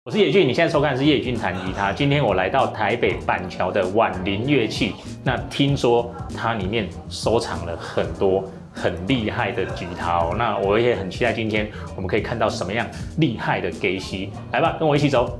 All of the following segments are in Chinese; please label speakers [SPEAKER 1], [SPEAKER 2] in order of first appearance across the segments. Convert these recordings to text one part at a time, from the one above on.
[SPEAKER 1] 我是野俊，你现在收看的是野俊弹吉他。今天我来到台北板桥的婉玲乐器，那听说它里面收藏了很多很厉害的吉他哦。那我也很期待今天我们可以看到什么样厉害的给息。来吧，跟我一起走。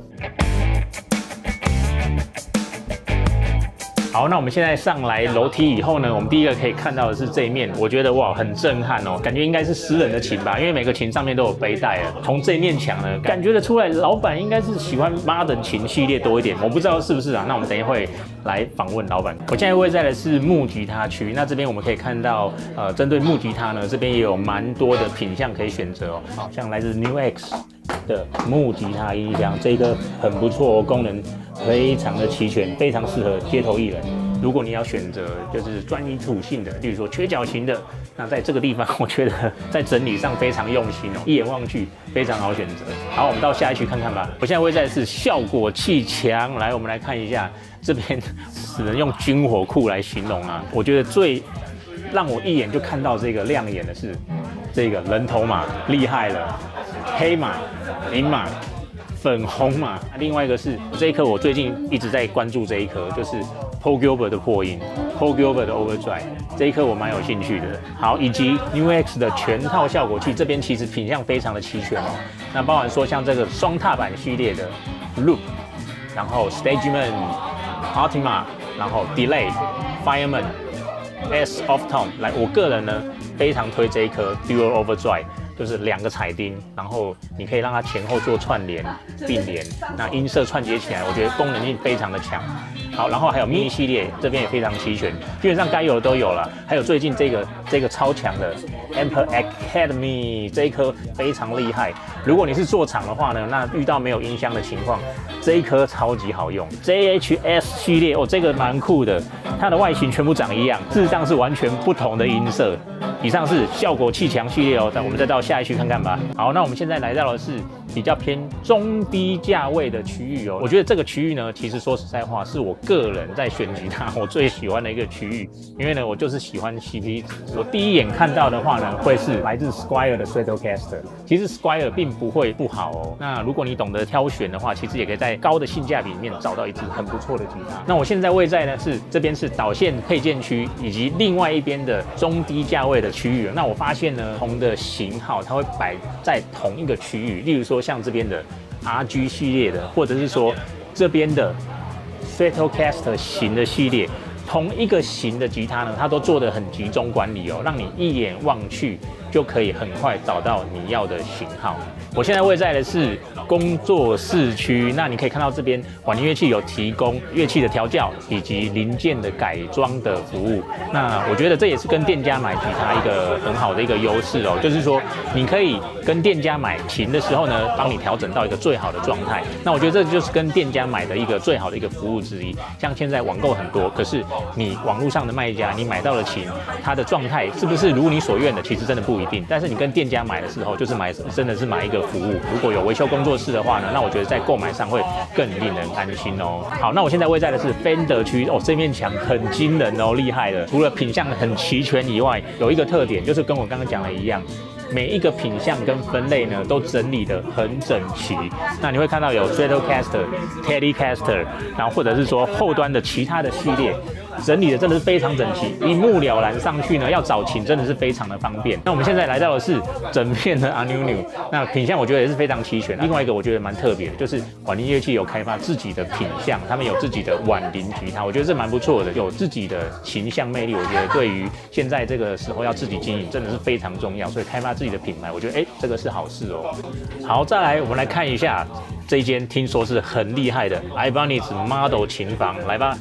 [SPEAKER 1] 好，那我们现在上来楼梯以后呢，我们第一个可以看到的是这一面，我觉得哇很震撼哦，感觉应该是私人的琴吧，因为每个琴上面都有背带啊。从这一面墙呢，感觉得出来老板应该是喜欢 Modern 琴系列多一点，我不知道是不是啊。那我们等一会来访问老板。我现在位在的是木吉他区，那这边我们可以看到，针对木吉他呢，这边也有蛮多的品项可以选择哦，好像来自 New X 的木吉他音箱，这个很不错哦，功能非常的齐全，非常适合街头艺人。如果你要选择就是专一属性的，例如说缺角型的，那在这个地方我觉得在整理上非常用心哦，一眼望去非常好选择。好，我们到下一区看看吧。我现在位在的是效果器墙，来我们来看一下这边，只能用军火库来形容啊。我觉得最让我一眼就看到这个亮眼的是这个人头马，厉害了，黑马、银马。粉红嘛，另外一个是这一颗，我最近一直在关注这一颗，就是 Paul Gilbert 的破音 ，Paul Gilbert 的 Overdrive， 这一颗我蛮有兴趣的。好，以及 New X 的全套效果器，这边其实品项非常的齐全哦。那包含说像这个双踏板系列的 Loop， 然后 Stageman、Ultima， 然后 Delay、Fireman、S Off Tone， 来，我个人呢非常推这一颗 Dual Overdrive。就是2个彩钉，然后你可以让它前后做串联、并联，那音色串接起来，我觉得功能性非常的强。好，然后还有 mini 系列，这边也非常齐全，基本上该有的都有了。还有最近这个超强的 Amper Academy 这一颗非常厉害。如果你是做厂的话呢，那遇到没有音箱的情况，这一颗超级好用。JHS 系列哦，这个蛮酷的，它的外形全部长一样，事实上是完全不同的音色。以上是效果器墙系列哦，但我们再到下一区看看吧。好，那我们现在来到的是比较偏中低价位的区域哦。我觉得这个区域呢，其实说实在话，是我个人在选吉他我最喜欢的一个区域，因为呢，我就是喜欢 CP 值。我第一眼看到的话呢，会是来自 Squire 的 Stratocaster。其实 Squire 并不会不好哦。那如果你懂得挑选的话，其实也可以在高的性价比里面找到一支很不错的吉他。那我现在位在呢是这边是导线配件区，以及另外一边的中低价位的区域。那我发现呢，不同的型号它会摆在同一个区域，例如说像这边的 RG 系列的，或者是说这边的 Stratocaster 型的系列，同一个型的吉他呢，它都做得很集中管理哦，让你一眼望去就可以很快找到你要的型号。我现在位在的是工作室区，那你可以看到这边婉玲乐器有提供乐器的调教以及零件的改装的服务。那我觉得这也是跟店家买吉他一个很好的一个优势哦，就是说你可以跟店家买琴的时候呢，帮你调整到一个最好的状态。那我觉得这就是跟店家买的一个最好的一个服务之一。像现在网购很多，可是你网络上的卖家，你买到的琴，它的状态是不是如你所愿的，其实真的不一定。但是你跟店家买的时候，就是真的是买一个服务。如果有维修工作室的话呢，那我觉得在购买上会更令人安心哦。好，那我现在位在的是 Fender 区哦，这面墙很惊人哦，厉害了。除了品项很齐全以外，有一个特点就是跟我刚刚讲的一样。每一个品项跟分类呢，都整理得很整齐。那你会看到有 Stratocaster、Telecaster， 然后或者是说后端的其他的系列，整理的真的是非常整齐，一目了然上去呢，要找琴真的是非常的方便。那我们现在来到的是整片的 Anuinu， 那品项我觉得也是非常齐全。另外一个我觉得蛮特别的，就是婉玲乐器有开发自己的品项，他们有自己的婉玲吉他，我觉得这蛮不错的，有自己的形象魅力。我觉得对于现在这个时候要自己经营，真的是非常重要，所以开发自己的品牌，我觉得这个是好事哦。好，再来我们来看一下这一间听说是很厉害的 Ibanez Model 琴房，来吧。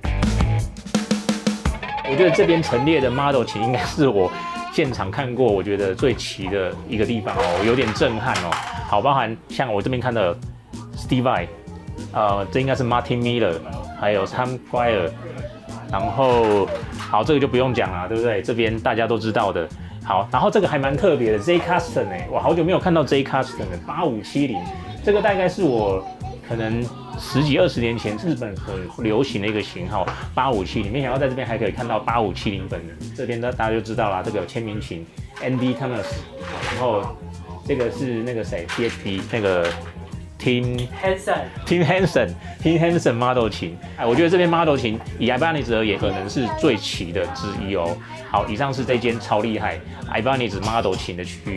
[SPEAKER 1] 我觉得这边陈列的 Model 琴应该是我现场看过我觉得最齐的一个地方哦，有点震撼哦。好，包含像我这边看的 Steve Vai，这应该是 Martin Miller， 还有 Tom Squire， 然后好，这个就不用讲了，对不对？这边大家都知道的。好，然后这个还蛮特别的 J Custom 我好久没有看到 J Custom 了，8570，这个大概是我可能10几20年前日本很流行的一个型号8570，没想到在这边还可以看到8570本人，这边大家就知道啦，这个签名琴 Andy Thomas， 然后这个是那个谁 PHP 那个 Tim Henson Model 琴。我觉得这边 Model 琴以 Ibanez 而言，可能是最齐的之一哦。好，以上是这间超厉害 Ibanez Model 琴的区域。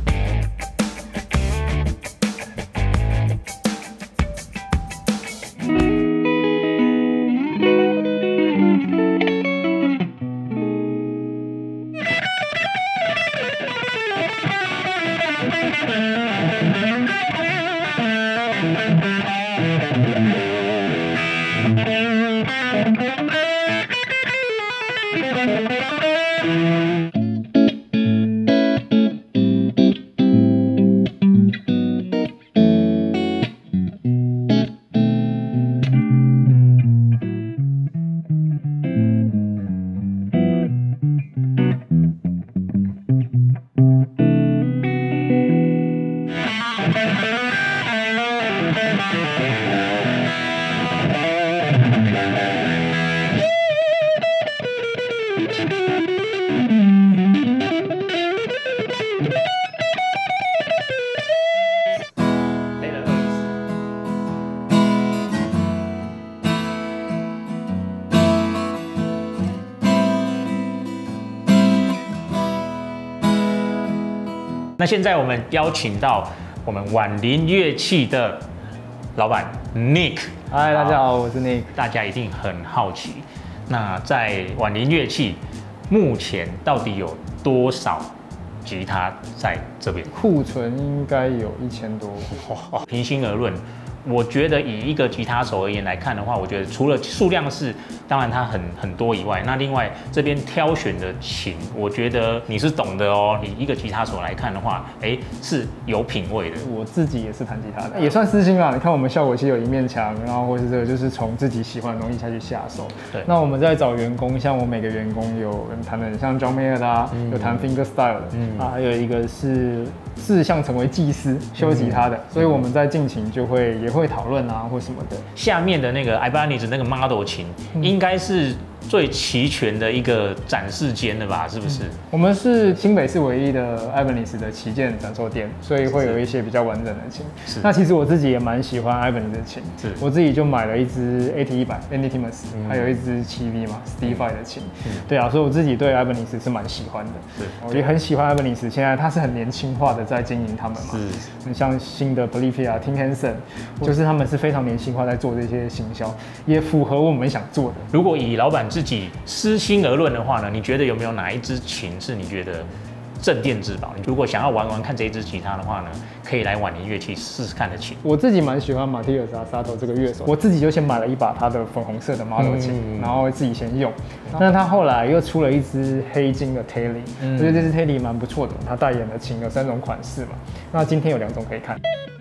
[SPEAKER 1] 那现在我们邀请到我们婉玲乐器的老板 Nick。
[SPEAKER 2] 嗨，大家好，我是 Nick。
[SPEAKER 1] 大家一定很好奇，那在婉玲乐器目前到底有多少吉他在这边？
[SPEAKER 2] 库存应该有1000多。
[SPEAKER 1] 平心而论，我觉得以一个吉他手而言来看的话，我觉得除了数量是，当然它很多以外，那另外这边挑选的琴，我觉得你是懂的哦。以一个吉他手来看的话，是有品味的。
[SPEAKER 2] 我自己也是弹吉他的，也算私心啦。你看我们效果器有一面墙，然后或是这个就是从自己喜欢的东西下去下手。对。那我们在找员工，像我每个员工有人弹的像 John Mayer 的啊，有弹 fingerstyle 的，还有一个是志向成为技师修吉他的，所以我们在进琴也会讨论啊或什么的。
[SPEAKER 1] 下面的那个 Ibanez 那个 Model 琴，应该是最齐全的一个展示间的吧？是不是？我
[SPEAKER 2] 们是新北市唯一的 Ibanez 的旗舰展售店，所以会有一些比较完整的琴。那其实我自己也蛮喜欢 Ibanez 的琴，我自己就买了一支 AT100 Andy Timmons，还有一支7V 嘛 Steve Vai 的琴。对啊，所以我自己对 Ibanez 是蛮喜欢的。我也很喜欢 Ibanez， 现在它是很年轻化的在经营他们嘛。像新的 Bolivia、Tim Henson， 就是他们是非常年轻化在做这些行销，也符合我们想做的。
[SPEAKER 1] 如果以老板自己私心而论的话呢，你觉得有没有哪一支琴是你觉得镇店之宝？你如果想要玩看这一支吉他的话呢，可以来婉玲乐器试试看的琴。
[SPEAKER 2] 我自己蛮喜欢马蒂尔萨头这个乐手，我自己就先买了一把他的粉红色的 Model 琴，然后自己先用。但是他后来又出了一支黑金的 Tele， 我觉得这支 Tele 蛮不错的，他代言的琴有3种款式嘛，那今天有2种可以看。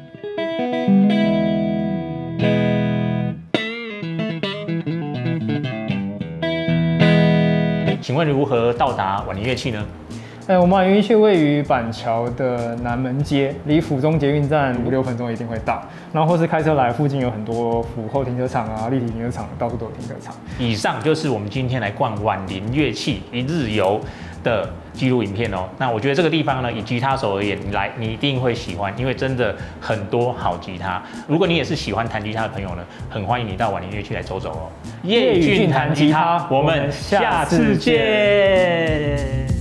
[SPEAKER 1] 请问如何到达婉玲乐器呢？
[SPEAKER 2] 我们婉玲乐器位于板桥的南门街，离府中捷运站5-6分钟一定会到。然后或是开车来，附近有很多府后停车场啊、立体停车场，到处都有停车场。
[SPEAKER 1] 以上就是我们今天来逛婉玲乐器一日游的记录影片哦。那我觉得这个地方呢，以吉他手而言，你一定会喜欢，因为真的很多好吉他。如果你也是喜欢弹吉他的朋友呢，很欢迎你到婉玲乐器来走走哦。叶宇俊弹吉他，我们下次见。